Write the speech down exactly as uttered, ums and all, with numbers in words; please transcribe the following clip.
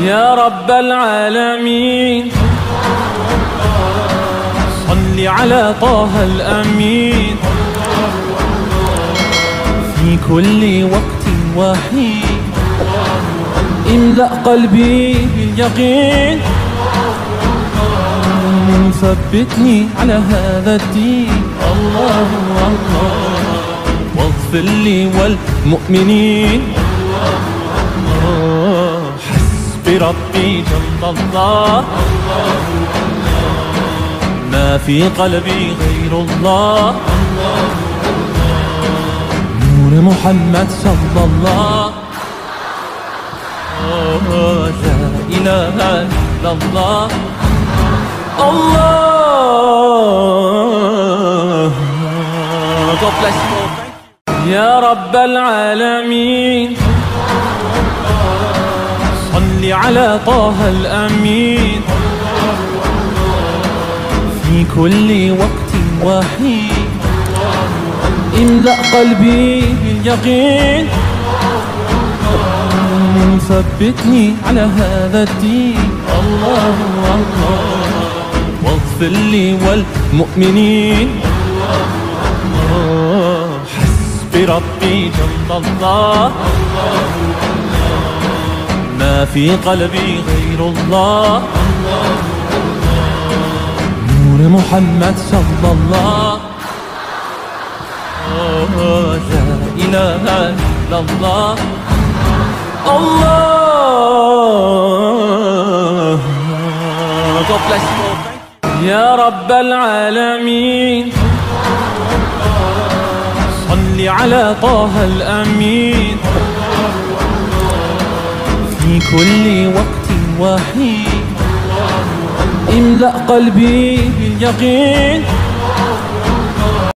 يا رب العالمين صل على طه الأمين في كل وقت وحين املأ قلبي باليقين ثبتني على هذا الدين الله الله واغفر لي والمؤمنين حسبي ربي جل الله ما في قلبي غير الله نور محمد صلى الله لا إله إلا الله الله. God bless you. يا رب العالمين صل على طه الأمين في كل وقت وحين املأ قلبي باليقين ثبتني على هذا الدين الله الله واغفر لي والمؤمنين حسبي ربي جل الله ما في قلبي غير الله نور محمد صلى الله لا إله إلا الله الله. God bless you. يا رب العالمين صل على طه الأمين في كل وقت وحين املأ قلبي باليقين